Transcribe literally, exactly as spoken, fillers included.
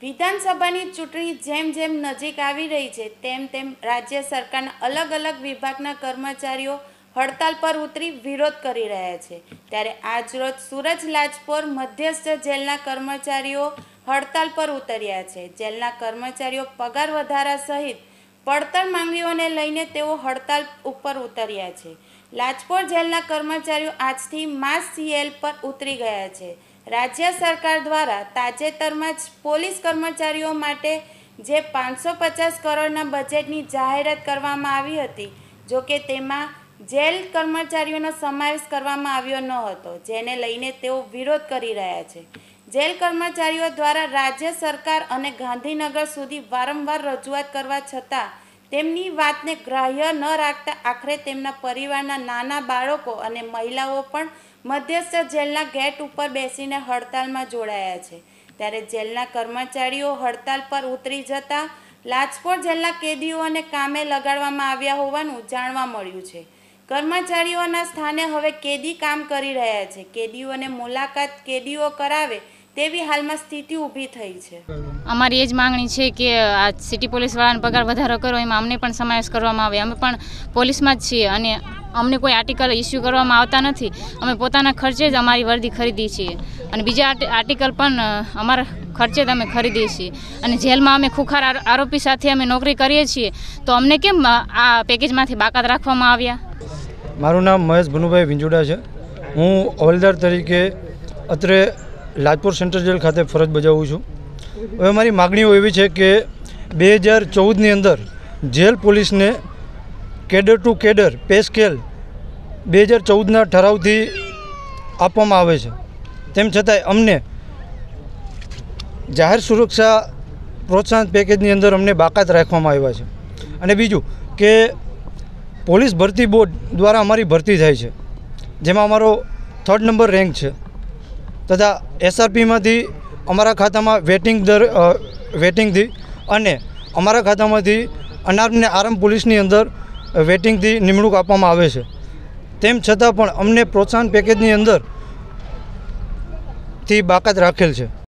વિધાનસભાની ચૂંટણી જેમ જેમ નજીક આવી રહી છે તેમ તેમ રાજ્ય સરકારના અલગ અલગ વિભાગના કર્મચારીઓ હડતાલ પર ઉતરી વિરોધ કરી રહ્યા છે। ત્યારે આજરોજ સુરત લાજપોર મધ્યસ્થ જેલના કર્મચારીઓ હડતાલ પર ઉતર્યા છે। જેલના કર્મચારીઓ પગાર વધારા સહિત પડતર માંગણીઓને લઈને તેઓ હડતાલ ઉપર ઉતર્યા છે। લાજપોર જેલના કર્મચારીઓ આજથી માસ સીએલ પર ઉતરી ગયા છે। રાજ્ય સરકાર દ્વારા તાજેતરમાં જ પોલીસ કર્મચારીઓ માટે જે પાંચસો પચાસ કરોડના બજેટની જાહેરાત કરવામાં આવી હતી, જો કે તેમાં જેલ કર્મચારીઓનો સમાવેશ કરવામાં આવ્યો ન હતો, જેને લઈને તેઓ વિરોધ કરી રહ્યા છે। જેલ કર્મચારીઓ દ્વારા રાજ્ય સરકાર અને ગાંધીનગર સુધી વારંવાર રજૂઆત કરવા છતાં તેમની વાતને ગ્રાહ્ય ન રાખતા આખરે તેમના પરિવારના નાના બાળકો અને મહિલાઓ પણ મધ્યસ્થ જેલના ગેટ ઉપર બેસીને હડતાલમાં જોડાયા છે। ત્યારે જેલના કર્મચારીઓ હડતાલ પર ઉતરી જતા લાજપોર જેલના કેદીઓને કામે લગાડવામાં આવ્યા હોવાનું જાણવા મળ્યું છે। કર્મચારીઓના સ્થાને હવે કેદી કામ કરી રહ્યા છે। કેદીઓને મુલાકાત કેદીઓ કરાવે તેવી હાલમાં સ્થિતિ ઊભી થઈ છે। અમારી એ જ માંગણી છે કે આ સિટી પોલીસવાળાને પગાર વધારો કરો, એમાં અમને પણ સમાવેશ કરવામાં આવે। અમે પણ પોલીસમાં જ છીએ અને અમને કોઈ આર્ટિકલ ઇસ્યુ કરવામાં આવતા નથી। અમે પોતાના ખર્ચે જ અમારી વર્દી ખરીદી છીએ અને બીજા આર્ટિકલ પણ અમારા ખર્ચે જ અમે ખરીદીએ છીએ અને જેલમાં અમે ખુખાર આરોપી સાથે અમે નોકરી કરીએ છીએ, તો અમને કેમ આ પેકેજમાંથી બાકાત રાખવામાં આવ્યા? મારું નામ મહેશ ભનુભાઈ વિંજોડા છે। હું હવલદાર તરીકે અત્રે લાજપોર સેન્ટ્રલ જેલ ખાતે ફરજ બજાવું છું। હવે મારી માગણીઓ એવી છે કે બે હજાર ચૌદની અંદર જેલ પોલીસને cadre to cadre pay scale બે હજાર ચૌદના ઠરાવથી આપવામાં આવે છે, તેમ છતાંય અમને જાહેર સુરક્ષા પ્રોત્સાહન પેકેજની અંદર અમને બાકાત રાખવામાં આવ્યા છે। અને બીજું કે પોલીસ ભરતી બોર્ડ દ્વારા અમારી ભરતી થાય છે, જેમાં અમારો થર્ડ નંબર રેન્ક છે, તથા એસઆરપીમાંથી અમારા ખાતામાં વેટિંગ દર વેટિંગથી અને અમારા ખાતામાંથી અનાર્મને આર્મ પોલીસની અંદર વેટિંગથી નિમણૂક આપવામાં આવે છે। તેમ છતાં પણ અમને પ્રોત્સાહન પેકેજની અંદરથી બાકાત રાખેલ છે।